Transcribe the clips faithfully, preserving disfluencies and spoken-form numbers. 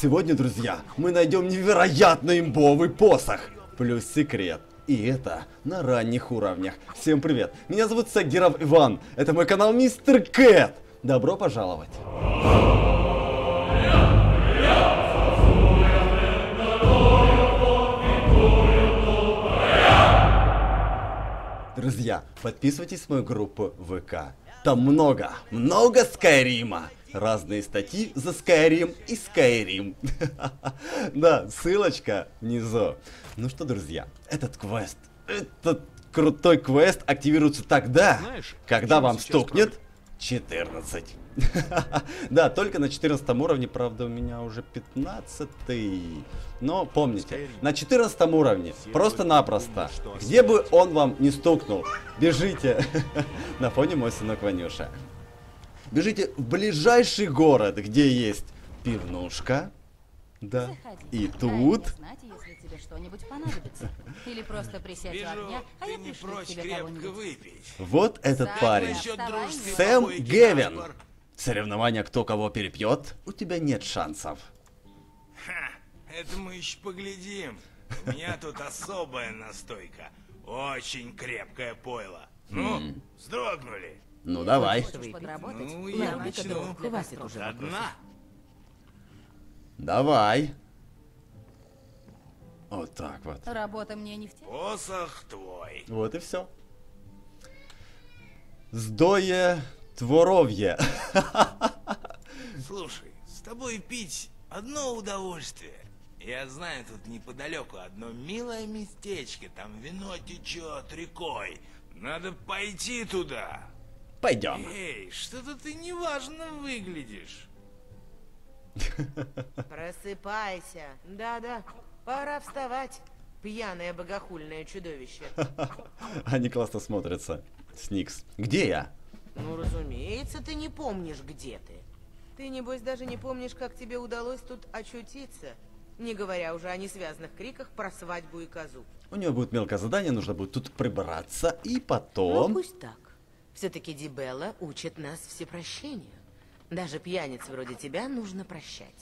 Сегодня, друзья, мы найдем невероятно имбовый посох. Плюс секрет. И это на ранних уровнях. Всем привет. Меня зовут Сагиров Иван. Это мой канал Мистер Кэт. Добро пожаловать. Друзья, подписывайтесь в мою группу ВК. Там много, много Скайрима. Разные статьи за Skyrim и Skyrim. Да, ссылочка внизу. Ну что, друзья, этот квест, этот крутой квест активируется тогда, знаешь, когда вам стукнет четырнадцать. Да, только на четырнадцатом уровне, правда, у меня уже пятнадцатый. Но помните, на четырнадцатом уровне, просто-напросто, где бы он вам не стукнул, бежите. На фоне мой сынок Ванюша. Бежите в ближайший город, где есть пивнушка. Да. И тут... Или просто присядь у огня, а я пришлю к тебе кого-нибудь. Вот этот парень. Сэм Гевин. Соревнования, кто кого перепьет, у тебя нет шансов. Ха, это мы еще поглядим. У меня тут особая настойка. Очень крепкое пойло. Ну, вздрогнули. Ну давай. Ну, я начну. Одна. Давай. Вот так вот. Работа мне не в тему. Посох твой. Вот и все. Сдое творовье. Слушай, с тобой пить одно удовольствие. Я знаю, тут неподалеку одно милое местечко. Там вино течет рекой. Надо пойти туда. Пойдем. Эй, что-то ты неважно выглядишь. Просыпайся. Да-да, пора вставать, пьяное богохульное чудовище. Они классно смотрятся. Сникс. Где я? Ну, разумеется, ты не помнишь, где ты. Ты, небось, даже не помнишь, как тебе удалось тут очутиться. Не говоря уже о несвязанных криках про свадьбу и козу. У него будет мелкое задание, нужно будет тут прибраться, и потом... Ну, пусть так. Все-таки Дибелла учит нас всепрощению. Даже пьяниц вроде тебя нужно прощать.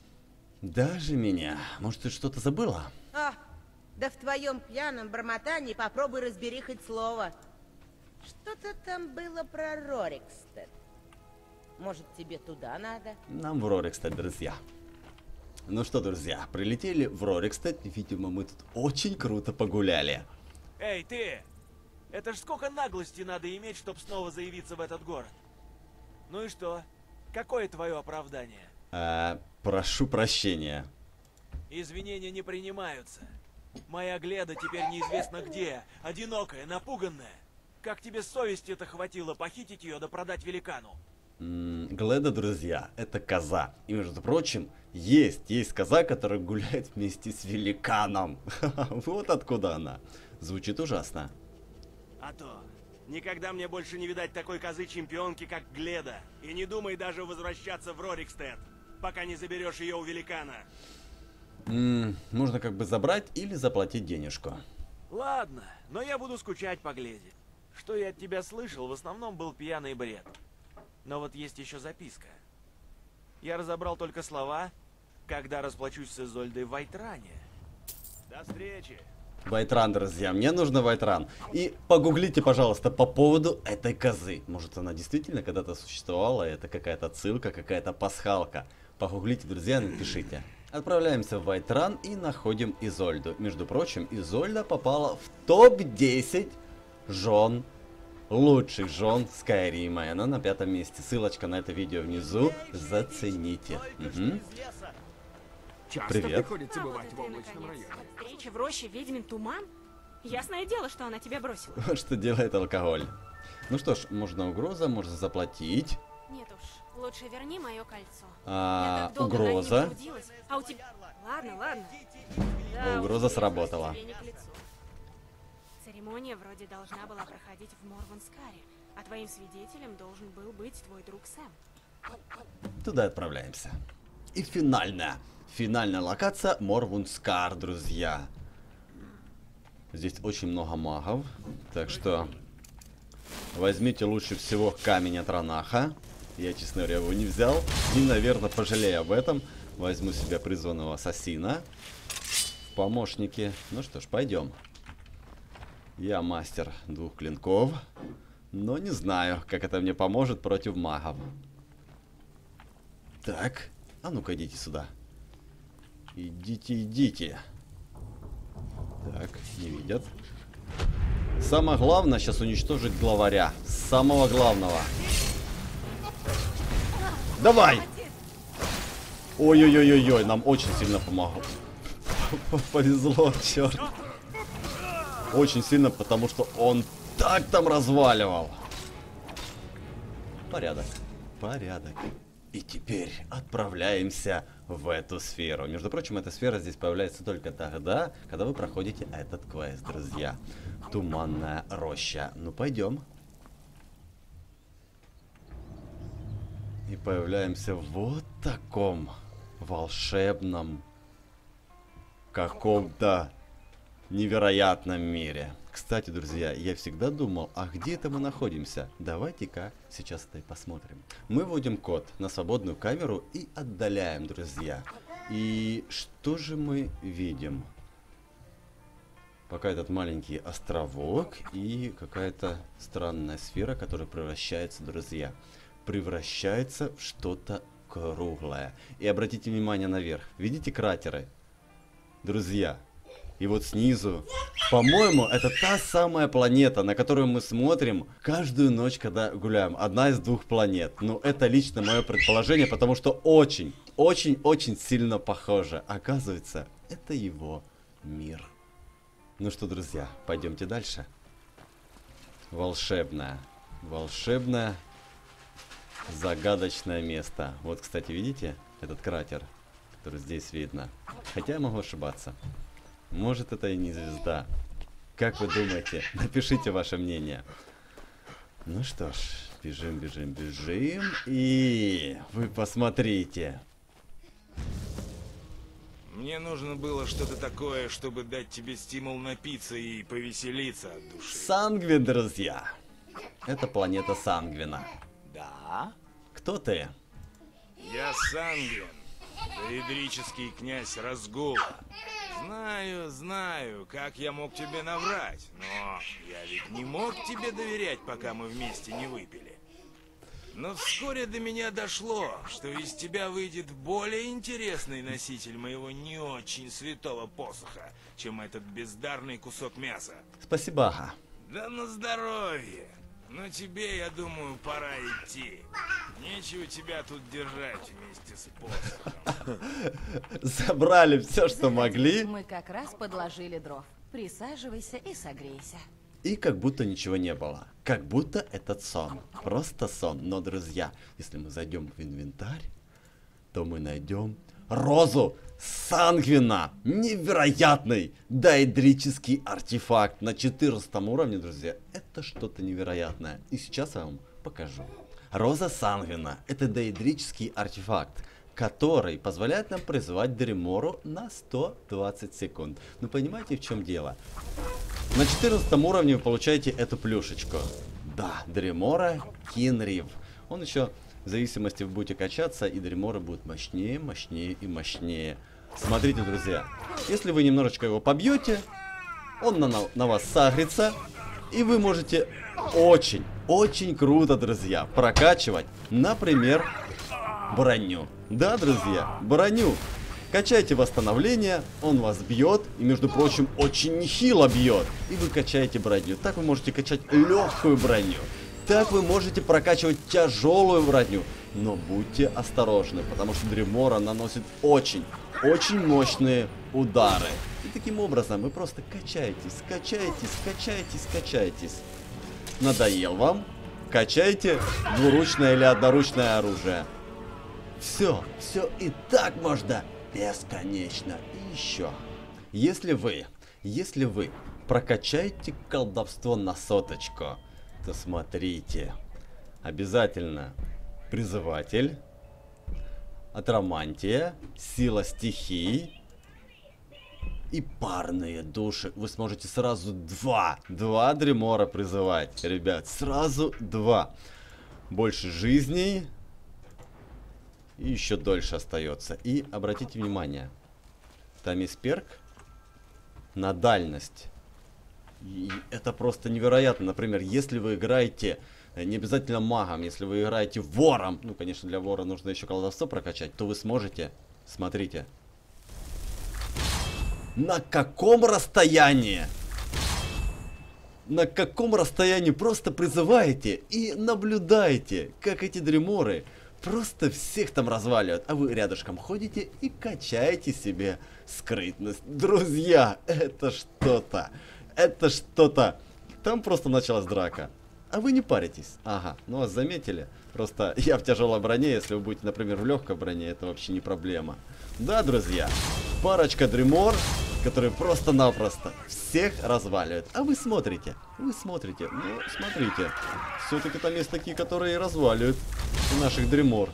Даже меня. Может, ты что-то забыла? А, да в твоем пьяном бормотании попробуй разбери хоть слово. Что-то там было про Рорикстед. Может, тебе туда надо? Нам в Рорикстед, друзья. Ну что, друзья, прилетели в Рорикстед. Видимо, мы тут очень круто погуляли. Эй, ты! Это ж сколько наглости надо иметь, чтобы снова заявиться в этот город. Ну и что? Какое твое оправдание? А, прошу прощения. Извинения не принимаются. Моя Гледа теперь неизвестно где, одинокая, напуганная. Как тебе совести-то хватило похитить ее да продать великану? М-м, Гледа, друзья, это коза. И, между прочим, есть, есть коза, которая гуляет вместе с великаном. Вот откуда она. Звучит ужасно. А то. Никогда мне больше не видать такой козы-чемпионки, как Гледа. И не думай даже возвращаться в Рорикстед, пока не заберешь ее у великана. М-м, можно как бы забрать или заплатить денежку. Ладно, но я буду скучать по Гледе. Что я от тебя слышал, в основном был пьяный бред. Но вот есть еще записка. Я разобрал только слова, когда расплачусь с Изольдой в Вайтране. До встречи! Вайтран, друзья, мне нужно Вайтран. И погуглите, пожалуйста, по поводу этой козы. Может, она действительно когда-то существовала, это какая-то отсылка, какая-то пасхалка. Погуглите, друзья, напишите. Отправляемся в Вайтран и находим Изольду. Между прочим, Изольда попала в топ десять жен, лучших жен Скайрима. И она на пятом месте. Ссылочка на это видео внизу. Зацените. Угу. Часто Привет. приходится бывать в облачном районе. Встреча в роще ведьмин туман? Ясное дело, что она тебя бросила. Вот что делает алкоголь. Ну что ж, можно угроза, можно заплатить. Нет уж, лучше верни мое кольцо. А, Я так долго над ним угроза. трудилась, а у тебя... Ладно, ладно. А угроза уж, сработала. тебе не к лицу. Церемония вроде должна была проходить в Морванскаре, а твоим свидетелем должен был быть твой друг Сэм. Туда отправляемся. И финальная. Финальная локация Морвунскар, друзья. Здесь очень много магов. Так что возьмите лучше всего камень от Ранаха. Я, честно говоря, его не взял. И, наверное, пожалею об этом. Возьму себе призванного ассасина в помощники. Ну что ж, пойдем. Я мастер двух клинков, но не знаю, как это мне поможет против магов. Так, а ну-ка идите сюда. Идите, идите. Так, не видят. Самое главное сейчас уничтожить главаря. Самого главного. Давай! Ой-ой-ой-ой-ой, нам очень сильно помогло. Повезло, черт. Очень сильно, потому что он так там разваливал. Порядок. Порядок. И теперь отправляемся в эту сферу. Между прочим, эта сфера здесь появляется только тогда, когда вы проходите этот квест, друзья. Туманная роща. Ну, пойдем. И появляемся в вот таком волшебном каком-то невероятном мире. Кстати, друзья, я всегда думал, а где это мы находимся? Давайте-ка сейчас это и посмотрим. Мы вводим код на свободную камеру и отдаляем, друзья. И что же мы видим? Пока этот маленький островок и какая-то странная сфера, которая превращается, друзья, превращается в что-то круглое. И обратите внимание наверх. Видите кратеры? Друзья. И вот снизу, по-моему, это та самая планета, на которую мы смотрим каждую ночь, когда гуляем. Одна из двух планет. Ну, это лично мое предположение, потому что очень, очень, очень сильно похоже. Оказывается, это его мир. Ну что, друзья, пойдемте дальше. Волшебное, волшебное, загадочное место. Вот, кстати, видите этот кратер, который здесь видно? Хотя я могу ошибаться. Может, это и не звезда. Как вы думаете? Напишите ваше мнение. Ну что ж, бежим, бежим, бежим. И вы посмотрите. Мне нужно было что-то такое, чтобы дать тебе стимул напиться и повеселиться от души. Сангвин, друзья. Это планета Сангвина. Да? Кто ты? Я Сангвин, доидрический князь Разгула. Знаю, знаю, как я мог тебе наврать, но я ведь не мог тебе доверять, пока мы вместе не выпили. Но вскоре до меня дошло, что из тебя выйдет более интересный носитель моего не очень святого посоха, чем этот бездарный кусок мяса. Спасибо, ага. Да на здоровье. Но тебе, я думаю, пора идти. Нечего тебя тут держать вместе с посохом. Забрали все, что могли. Мы как раз подложили дров. Присаживайся и согрейся. И как будто ничего не было. Как будто этот сон. Просто сон. Но, друзья, если мы зайдем в инвентарь, то мы найдем розу Сангвина. Невероятный доидрический артефакт на четырнадцатом уровне, друзья. Это что-то невероятное. И сейчас я вам покажу. Роза Сангвина – это доидрический артефакт, который позволяет нам призывать Дремору на сто двадцать секунд. Ну, понимаете, в чем дело? На четырнадцатом уровне вы получаете эту плюшечку. Да, Дремора Кинрив. Он еще, в зависимости, вы будете качаться, и Дремора будет мощнее, мощнее и мощнее. Смотрите, друзья, если вы немножечко его побьете, он на, на вас сагрится, и вы можете очень, очень круто, друзья, прокачивать, например, броню. Да, друзья, броню. Качайте восстановление, он вас бьет, и, между прочим, очень нехило бьет. И вы качаете броню. Так вы можете качать легкую броню. Так вы можете прокачивать тяжелую броню. Но будьте осторожны, потому что Дремора наносит очень, очень мощные удары. И таким образом вы просто качаетесь, качаетесь, качаетесь, качаетесь. Надоел вам? Качайте двуручное или одноручное оружие. Все, все и так можно бесконечно. И еще. Если вы, если вы прокачаете колдовство на соточку, то смотрите. Обязательно призыватель, атромантия, сила стихий и парные души. Вы сможете сразу два, два Дремора призывать, ребят. Сразу два. Больше жизней. И еще дольше остается. И обратите внимание, там есть перк на дальность. И это просто невероятно. Например, если вы играете не обязательно магом, если вы играете вором, ну, конечно, для вора нужно еще колдовство прокачать, то вы сможете, смотрите, на каком расстоянии, на каком расстоянии просто призываете и наблюдаете, как эти дреморы просто всех там разваливают, а вы рядышком ходите и качаете себе скрытность. Друзья, это что-то, это что-то. Там просто началась драка. А вы не паритесь. Ага, ну вас заметили. Просто я в тяжелой броне, если вы будете, например, в легкой броне, это вообще не проблема. Да, друзья, парочка дремор, которые просто-напросто всех разваливают. А вы смотрите, вы смотрите, ну, смотрите. Все-таки там есть такие, которые разваливают наших дремор.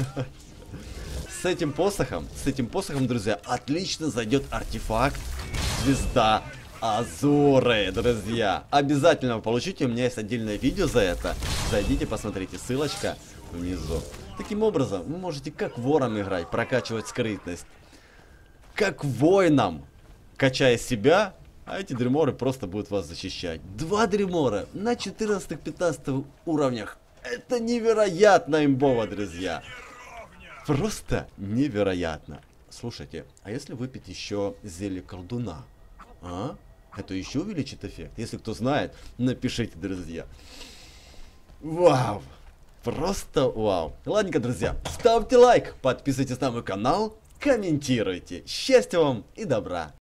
С этим посохом, с этим посохом, друзья, отлично зайдет артефакт Звезда Азуры, друзья. Обязательно вы получите, у меня есть отдельное видео за это. Зайдите, посмотрите, ссылочка внизу. Таким образом, вы можете как вором играть, прокачивать скрытность, как воином, качая себя, а эти дреморы просто будут вас защищать. Два дремора на четырнадцатом-пятнадцатом уровнях. Это невероятно имбово, друзья. Просто невероятно. Слушайте, а если выпить еще зелье колдуна? А? Это еще увеличит эффект? Если кто знает, напишите, друзья. Вау! Просто вау! Ладненько, друзья, ставьте лайк, подписывайтесь на мой канал, комментируйте. Счастья вам и добра!